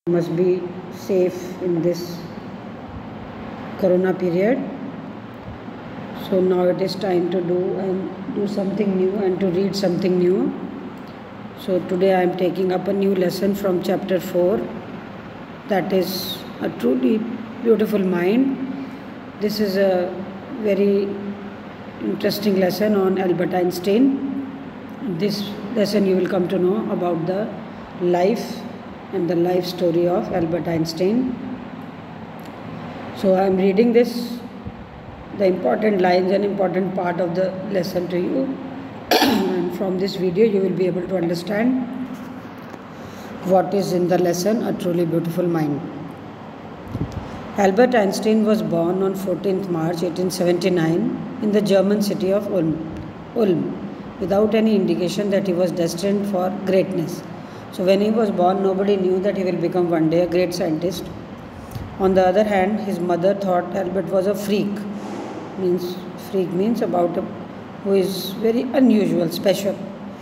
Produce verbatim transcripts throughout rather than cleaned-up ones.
must be safe in this corona period. So now it is time to do and do something new and to read something new. So today I am taking up a new lesson from chapter four, that is a truly beautiful mind. This is a very interesting lesson on Albert Einstein. This lesson you will come to know about the life and the life story of Albert Einstein. So I am reading this, the important lines and important part of the lesson to you, and from this video you will be able to understand what is in the lesson, a truly beautiful mind. Albert Einstein was born on fourteenth March eighteen seventy-nine in the German city of Ulm, Ulm without any indication that he was destined for greatness. So when he was born, nobody knew that he will become one day a great scientist. On the other hand, his mother thought Albert was a freak. Means freak means about a, who is very unusual, special.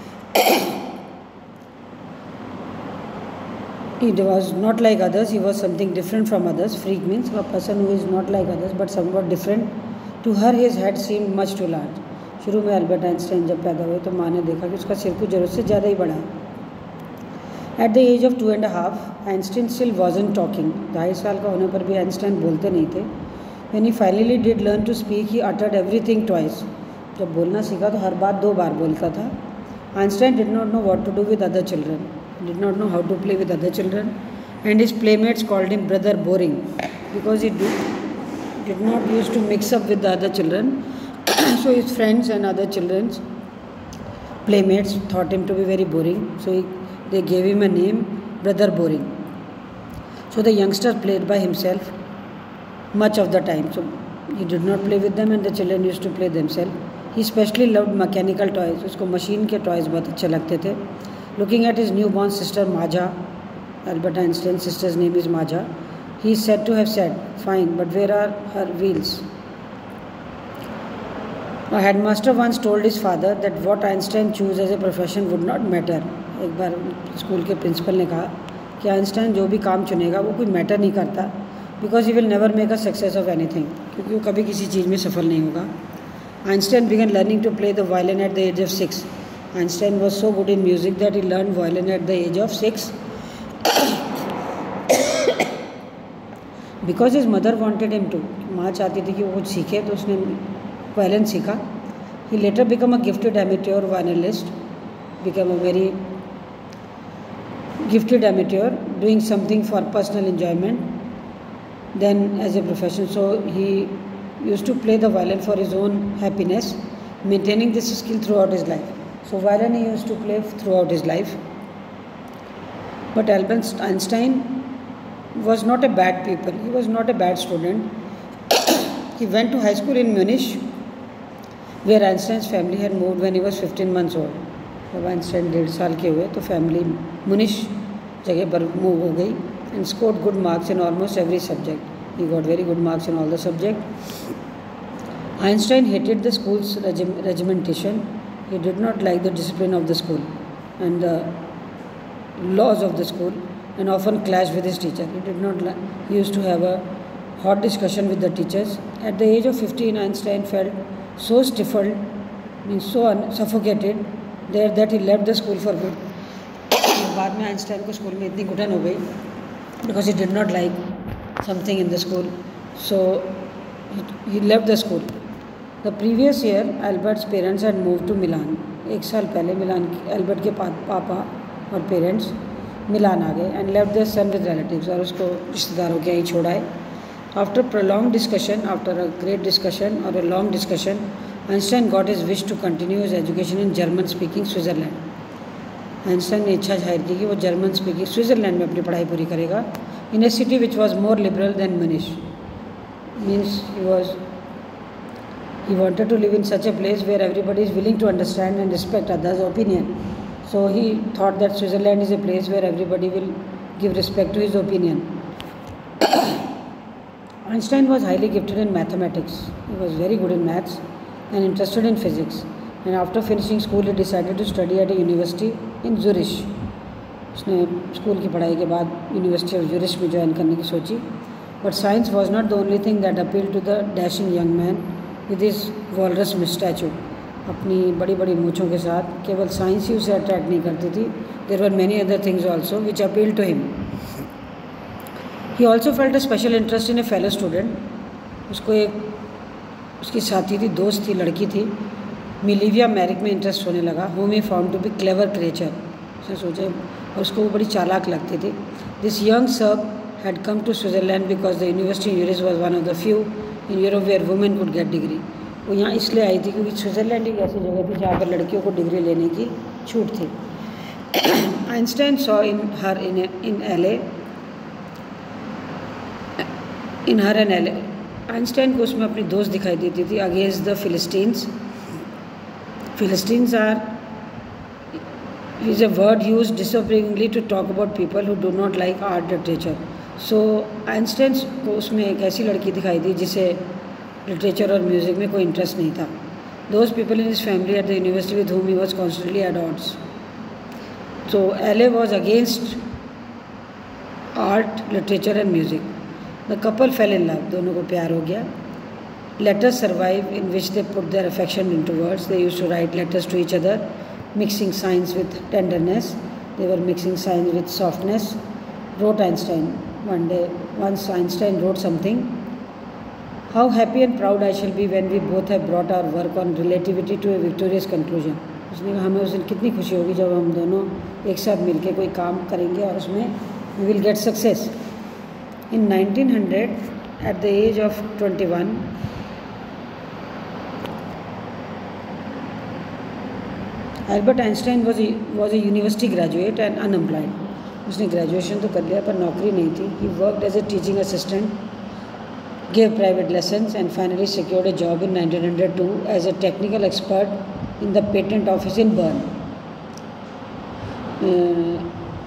He was not like others, he was something different from others. Freak means a person who is not like others but somewhat different. To her his head seemed much too large. शुरू में Albert Einstein जब पैदा हुए तो माँ ने देखा कि उसका सिर कुछ ज़रूरत से ज़्यादा ही बड़ा है. At the age of two and a half, Einstein still wasn't talking. ढाई साल का होने पर भी आइंस्टाइन बोलते नहीं थे. When he finally did learn to speak, he uttered everything twice. जब बोलना सीखा तो हर बात दो बार बोलता था. Einstein did not know what to do with other children. He did not know how to play with other children, and his playmates called him brother boring because he did, did not used to mix up with the other children. So his friends and other children's playmates thought him to be very boring. So he, they gave him a name, brother boring. So the youngster played by himself much of the time. So he did not play with them and the children used to play themselves. He especially loved mechanical toys. उसको machine के toys बहुत अच्छे लगते थे. Looking at his newborn sister Maja, Albert Einstein's sister's name is Maja, he is said to have said, "Fine, but where are her wheels?" A headmaster once told his father that what Einstein chose as a profession would not matter. एक बार school के principal ने कहा कि Einstein जो भी काम चुनेगा वो कोई मैटर नहीं करता, because he will never make a success of anything, क्योंकि वो कभी किसी चीज़ में सफल नहीं होगा. Einstein began learning to play the violin at the age of six. Einstein was so good in music that he learned violin at the age of six. Because his mother wanted him to. माँ चाहती थी कि वो कुछ सीखे तो उसने violin सीखा. He later became a gifted amateur violinist, became a very gifted amateur, doing something for personal enjoyment, then as a profession. So he used to play the violin for his own happiness, maintaining this skill throughout his life. So violin he used to play throughout his life. But Albert Einstein was not a bad pupil. He was not a bad student. He went to high school in Munich, where Einstein's family had moved when he was fifteen months old. जब Einstein डेढ़ साल के हुए तो family मुनिश जगह पर move हो गई. and scored good marks in almost every subject. He got very good marks in all the subjects. Einstein hated the school's regim- regimentation. He did not like the discipline of the school and the laws of the school, and often clashed with his teacher. He did not like, he used to have a hot discussion with the teachers. At the age of fifteen, Einstein felt so stifled, means so un- suffocated there that he left the school for good. बाद में Einstein को school में इतनी घुटन हो गई because he did not like something in the school, so he, he left the school. The previous year, Albert's parents had moved to Milan. एक साल पहले मिलान एल्बर्ट के पा, पापा और पेरेंट्स मिलान आ गए and left their son with relatives, और उसको रिश्तेदारों के यहीं छोड़ा है. After prolonged discussion, after a great discussion or a long discussion, Einstein got his wish to continue his education in German-speaking Switzerland. Einstein ने इच्छा जाहिर की कि वो जर्मन स्पीकिंग स्विट्ज़रलैंड में अपनी पढ़ाई पूरी करेगा, in a city which was more liberal than Munich. Means he was he wanted to live in such a place where everybody is willing to understand and respect others opinion. So he thought that Switzerland is a place where everybody will give respect to his opinion. Einstein was highly gifted in mathematics. He was very good in maths and interested in physics, and after finishing school he decided to study at a university in Zurich. उसने school की पढ़ाई के बाद university of Zurich में join करने की सोची. But science was not the only thing that appeal to the dashing young man with his walrus moustache. अपनी बड़ी बड़ी मूँछों के साथ केवल साइंस ही उसे अट्रैक्ट नहीं करती थी. There were many other things also which appeal to him. He also felt a special interest in a fellow student. उसको एक उसकी साथी थी, दोस्त थी, लड़की थी, मिलीविया मैरिक में इंटरेस्ट होने लगा. Whom he found to be clever creature. उसने सोचा और उसको वो बड़ी चालाक लगती थी. This young Serb had come to Switzerland because the university in Zurich was one of the few in Europe where women could get degree. वो यहाँ इसलिए आई थी क्योंकि स्विट्ज़रलैंड एक ऐसी जगह थी जहाँ पर लड़कियों को डिग्री लेने की छूट थी. Einstein saw in her in in ally in her an ally Einstein को उसमें अपनी दोस्त दिखाई देती थी. Against the philistines. Philistines are is a word used disapprovingly to talk about people who do not like art literature. So Einstein को उसमें एक ऐसी लड़की दिखाई दी जिसे लिटरेचर और म्यूज़िक में कोई इंटरेस्ट नहीं था. Those people in his family at the university with whom he was constantly at odds. So L A was against art, literature and music. The couple fell in love. दोनों को प्यार हो गया. Letters survive in which they put their affection into words. They used to write letters to each other, mixing science with tenderness. They were mixing science with softness. Wrote Einstein one day. Once Einstein wrote something. How happy and proud I shall be when we both have brought our work on relativity to a victorious conclusion. उसने कहा हमें उस दिन कितनी खुशी होगी जब हम दोनों एक साथ मिलकर कोई काम करेंगे और उसमें we will get success. In nineteen hundred, at the age of twenty-one, Albert Einstein was a, was a university graduate and unemployed. उसने ग्रेजुएशन तो कर लिया पर नौकरी नहीं थी. He worked as a teaching assistant, gave private lessons and finally secured a job in nineteen oh two as a technical expert in the patent office in Bern. Uh,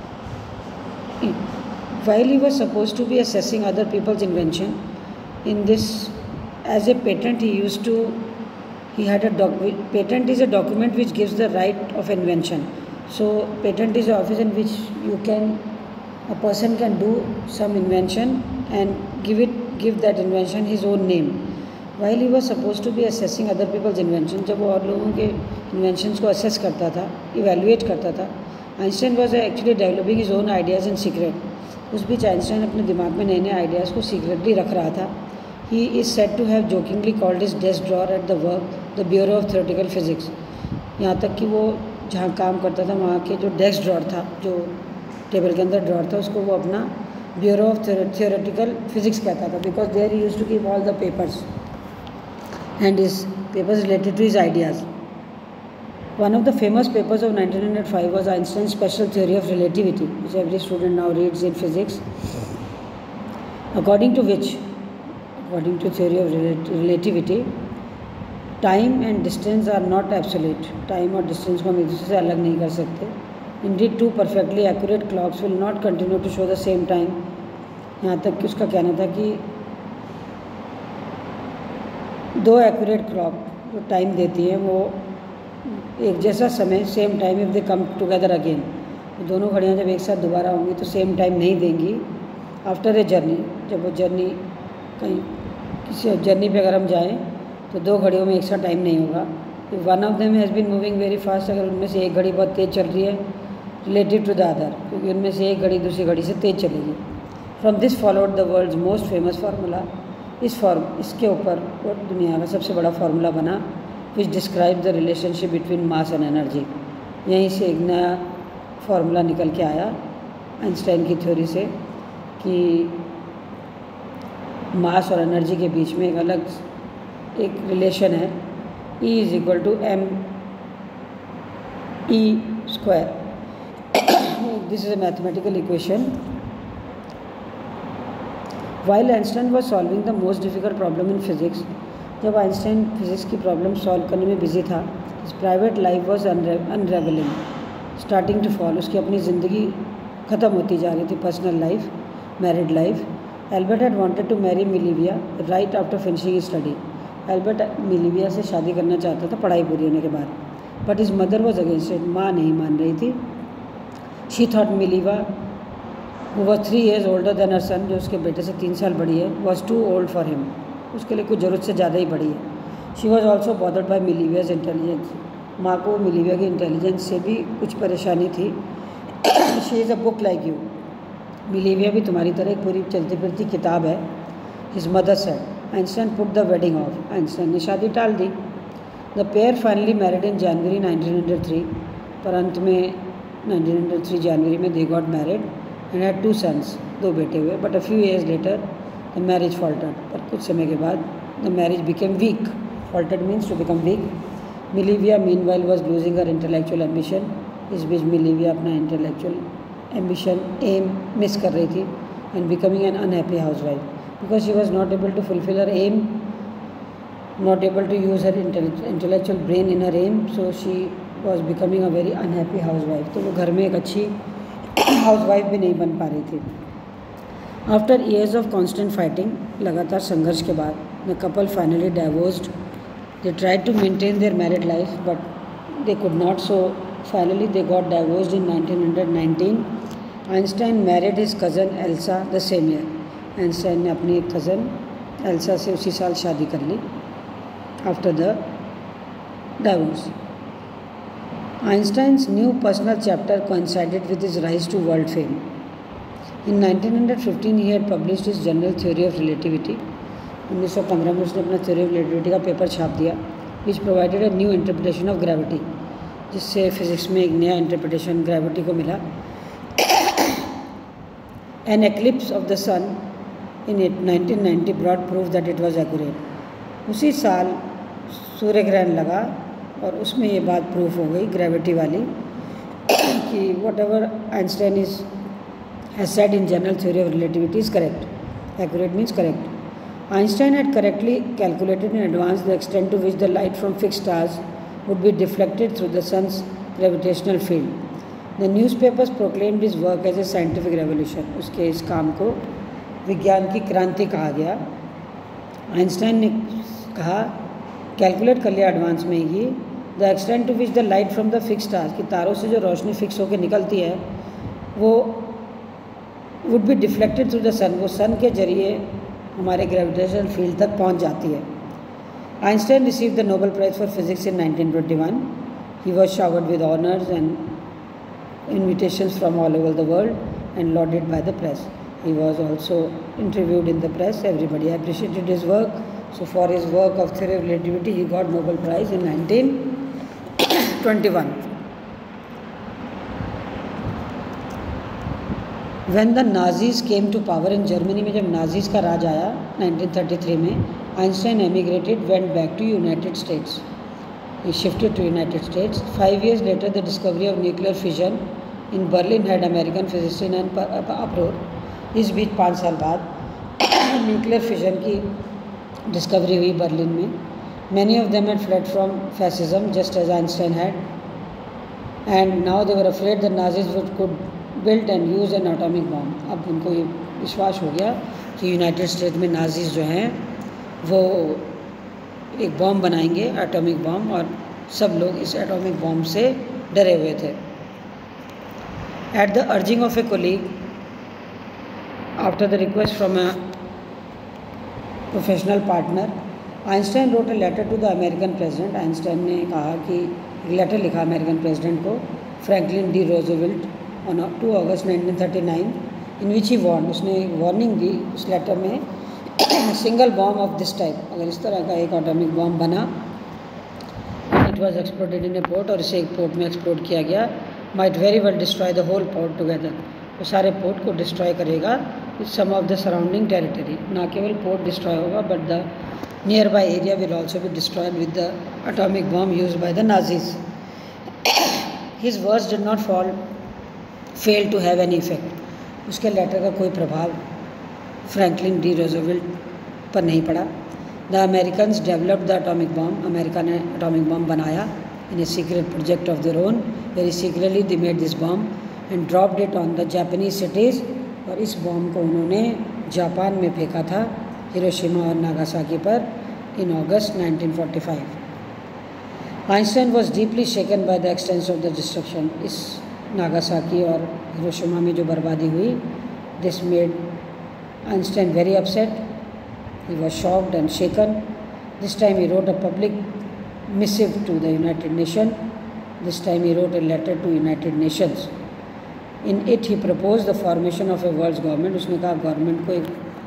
while he was supposed to be assessing other people's invention, in this, as a patent he used to He had a doc. Patent is a document which gives the right of invention. So patent is an office in which you can, a person can do some invention and give it, give that invention his own name. While he was supposed to be assessing other people's invention, जब वो और लोगों के inventions को assess करता था, evaluate करता था, Einstein was actually developing his own ideas in secret. उस बीच Einstein अपने दिमाग में नए नए ideas को secretly रख रहा था. He is said to have jokingly called his desk drawer at the work the Bureau of Theoretical Physics. यहाँ तक कि वो जहाँ काम करता था वहाँ के जो डेस्क ड्रॉर था, जो टेबल के अंदर ड्रॉर था, उसको वो अपना ब्यूरो ऑफ थियोरेटिकल फिजिक्स कहता था. Because there he used to keep all the papers and his papers related to his ideas. One of the famous papers of nineteen oh five was Einstein's special theory of relativity, which every student now reads in physics, according to which According to theory of relativity, time and distance are not absolute. Time और distance को हम एक दूसरे से अलग नहीं कर सकते. Indeed, two perfectly accurate clocks will not continue to show the same time. यहाँ तक कि उसका कहना था कि दो accurate clock जो time देती हैं वो एक जैसा समय same time if they come together again. दोनों घड़ियाँ जब एक साथ दोबारा होंगी तो same time नहीं देंगी. After a journey, जब वो journey कहीं किसी जर्नी पे अगर हम जाएं तो दो घड़ियों में एक साथ टाइम नहीं होगा. One of them has been moving very fast. अगर उनमें से एक घड़ी बहुत तेज़ चल रही है रिलेटिव टू द अदर, क्योंकि उनमें से एक घड़ी दूसरी घड़ी से तेज़ चलेगी. From this followed the world's most famous formula. इस फॉर्म इसके ऊपर दुनिया का सबसे बड़ा फार्मूला बना which describe the relationship between mass and energy. यहीं से एक नया फार्मूला निकल के आया आइंस्टाइन की थ्योरी से कि मास और एनर्जी के बीच में एक अलग एक रिलेशन है. E is equal to M E square. This is a mathematical equation. While Einstein was solving the most difficult problem in physics, जब आइंस्टाइन फिजिक्स की प्रॉब्लम सॉल्व करने में बिजी था, his private life was unravelling, starting to fall. उसकी अपनी ज़िंदगी ख़त्म होती जा रही थी, personal life, married life. Albert had wanted to marry Milivia right after finishing his study. Albert Milivia से शादी करना चाहता था पढ़ाई पूरी होने के बाद, but his mother was against it. माँ नहीं मान रही थी. She thought Mileva who was three years older than her son, जो उसके बेटे से तीन साल बड़ी है, was too old for him, उसके लिए कुछ ज़रूरत से ज़्यादा ही बड़ी है। She was also bothered by Mileva's intelligence, माँ को मिलीविया की इंटेलिजेंस से भी कुछ परेशानी थी। She is a book like you, Mileva भी तुम्हारी तरह एक पूरी चलती फिरती किताब है। His mother said. Einstein put the wedding off, Einstein ने शादी टाल दी। The pair finally married in January nineteen hundred three, पर अंत में नाइनटीन हंड्रेड थ्री जनवरी में they got married and had two sons, दो बेटे हुए। But a few years later the marriage faltered, पर कुछ समय के बाद the marriage became weak. Faltered means to become weak. Mileva meanwhile was losing her intellectual ambition, इस बीच मिलीविया अपना इंटेलेक्चुअल एम्बिशन एम मिस कर रही थी and becoming an unhappy housewife, because she was not able to fulfil her aim, not able to use her intellectual brain in her aim, so she was becoming a very unhappy housewife. तो वो घर में एक अच्छी housewife भी नहीं बन पा रही थी। After years of constant fighting, लगातार संघर्ष के बाद, the couple finally divorced. They tried to maintain their married life, but they could not. So finally they got divorced in nineteen nineteen. Einstein married his cousin Elsa the same year. Einstein ने अपनी एक cousin Elsa से उसी साल शादी कर ली after the divorce. Einstein's new personal chapter coincided with his rise to world fame. In nineteen fifteen he had published his general theory of relativity. उन्नीस सौ पंद्रह में उसने अपना theory of relativity का पेपर छाप दिया, which provided a new interpretation of gravity, जिससे फिजिक्स में एक नया इंटरप्रिटेशन ग्रेविटी को मिला। An eclipse of the sun in nineteen ninety brought proof that it was accurate. उसी साल सूर्य ग्रहण लगा और उसमें ये बात प्रूफ हो गई ग्रेविटी वाली कि whatever Einstein is has said in general theory of relativity is correct. Accurate means correct. Einstein had correctly calculated in advance the extent to which the light from fixed stars would be deflected through the sun's gravitational field. The newspapers proclaimed his work as a scientific revolution, उसके इस काम को विज्ञान की क्रांति कहा गया। Einstein ने कहा, कैलकुलेट कर लिया एडवांस में ही, the extent to which the light from the fix stars, कि तारों से जो रोशनी फिक्स होकर निकलती है वो would be deflected through the sun, वो सन के जरिए हमारे ग्रेविटेशनल फील्ड तक पहुंच जाती है। Einstein receive the Nobel prize for physics in nineteen twenty one. He was showered with honours and invitations from all over the world and lauded by the press. He was also interviewed in the press. Everybody appreciated his work. So for his work of theory of relativity, he got Nobel Prize in nineteen twenty-one. When the Nazis came to power in Germany, में जब Nazis का राज आया nineteen thirty three में, Einstein emigrated, went back to United States. He shifted to United States. Five years later, the discovery of nuclear fission in Berlin had American physicists in an uproar. इस बीच पाँच साल बाद nuclear fission की discovery हुई Berlin में। Many of them had fled from fascism just as Einstein had, and now they were afraid the Nazis would could build and use an atomic bomb. अब उनको ये विश्वास हो गया कि यूनाइटेड स्टेट्स में नाजीज जो हैं वो एक बॉम्ब बनाएंगे, एटॉमिक बॉम्ब, और सब लोग इस एटॉमिक बॉम्ब से डरे हुए थे। At the urging of a colleague, after the request from a professional partner, Einstein wrote a letter to the American president. Einstein ने कहा कि लेटर लिखा अमेरिकन प्रेसिडेंट को, Franklin D Roosevelt, on two August nineteen thirty nine, in which he warn, उसने warning दी उस letter में, single bomb of this type, अगर इस तरह का एक एटॉमिक बॉम्ब बना, it was exploded in a port, और इसे एक पोर्ट में एक्सप्लोड किया गया, might very well destroy the whole port together, वो सारे पोर्ट को डिस्ट्रॉय करेगा with some of the surrounding territory. ना केवल पोर्ट डिस्ट्रॉय होगा but the nearby area will also be destroyed with the atomic bomb use by the Nazis. His words did not fall fail to have any effect, उसके letter का कोई प्रभाव Franklin D Roosevelt पर नहीं पड़ा। The Americans developed the atomic bomb, America ने atomic bomb बनाया in a secret project of their own, very secretly they made this bomb and dropped it on the Japanese cities, और इस bomb को उन्होंने Japan में फेंका था, Hiroshima और नागासाकी पर, in August nineteen forty five. Einstein was deeply shaken by the extents of the destruction, इस नागासाकी और हिरोशिमा में जो बर्बादी हुई, this made Einstein very upset. He was shocked and shaken. This time he wrote a public missive to the United Nations. This time he wrote a letter to United Nations. In it he proposed the formation of a world's government. उसने कहा government को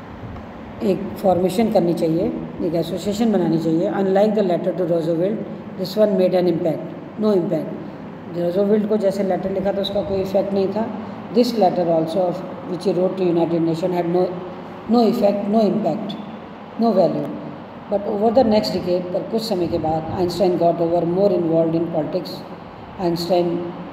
एक एक formation करनी चाहिए, एक association बनानी चाहिए. Unlike the letter to Roosevelt, this one made an impact. No impact. रोजोवेल्ट को जैसे लेटर लिखा था उसका कोई इफेक्ट नहीं था. This letter also of which he wrote to United Nations had no no effect, no impact, no value. But over the next decade, पर कुछ समय के बाद, Einstein got over more involved in politics. Einstein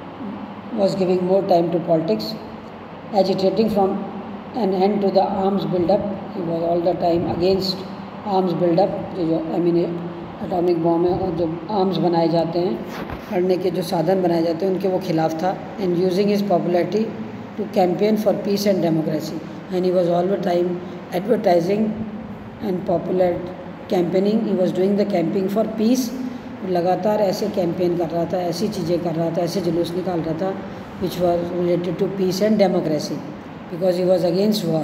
was giving more time to politics, agitating from an end to the arms build-up. He was all the time against arms build-up. जो I mean atomic bomb है और जो arms बनाए जाते हैं, करने के जो साधन बनाए जाते हैं, उनके वो खिलाफ था. And using his popularity to campaign for peace and democracy. And he was all the time advertising and popular campaigning. He was doing the camping for peace. लगातार ऐसे कैंपेन कर रहा था, ऐसी चीज़ें कर रहा था, ऐसे जुलूस निकाल रहा था which was related to peace and democracy, because he was against war.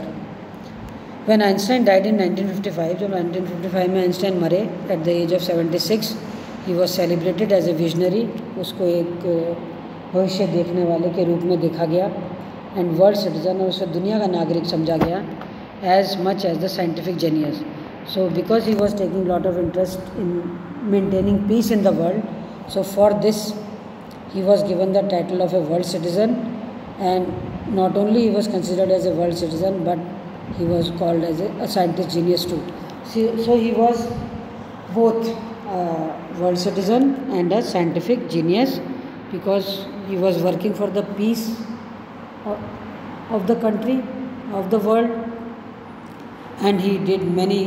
When Einstein died in nineteen fifty-five, जब nineteen fifty-five में आइंस्टाइन मरे at the age of seventy-six, he was celebrated as a visionary. उसको एक भविष्य देखने वाले के रूप में देखा गया. And world citizen, और उसे दुनिया का नागरिक समझा गया as much as the scientific genius. So because he was taking lot of interest in maintaining peace in the world, so for this he was given the title of a world citizen. And not only he was considered as a world citizen, but he was called as a, a scientist genius too. So, so he was both a world citizen and a scientific genius, because he was working for the peace of, of the country, of the world, and he did many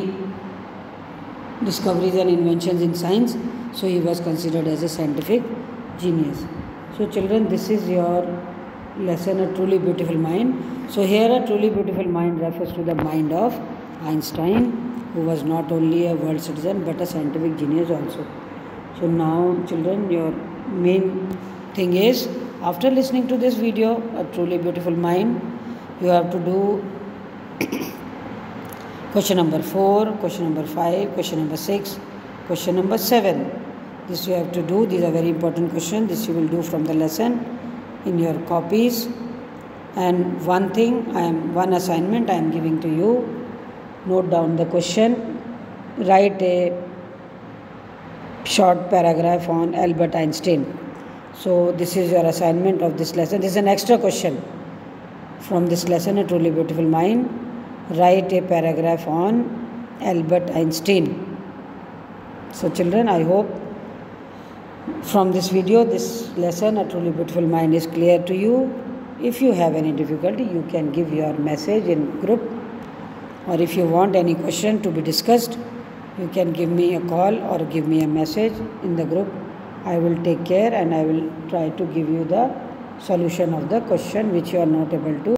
discoveries and inventions in science. So he was considered as a scientific genius. So children, this is your lesson, A Truly Beautiful Mind. So here A Truly Beautiful Mind refers to the mind of Einstein, who was not only a world citizen but a scientific genius also. So now children, your main thing is, after listening to this video, A Truly Beautiful Mind, you have to do question number four, question number five, question number six, question number seven. This you have to do. These are very important questions. This you will do from the lesson in your copies. And one thing, I am one assignment I am giving to you. Note down the question. Write a short paragraph on Albert Einstein. So this is your assignment of this lesson. This is an extra question from this lesson, A Truly Beautiful Mind. Write a paragraph on Albert Einstein. So children, I hope from this video, this lesson, A Truly Beautiful Mind, is clear to you. If you have any difficulty, you can give your message in group, or if you want any question to be discussed, you can give me a call or give me a message in the group. I will take care and I will try to give you the solution of the question which you are not able to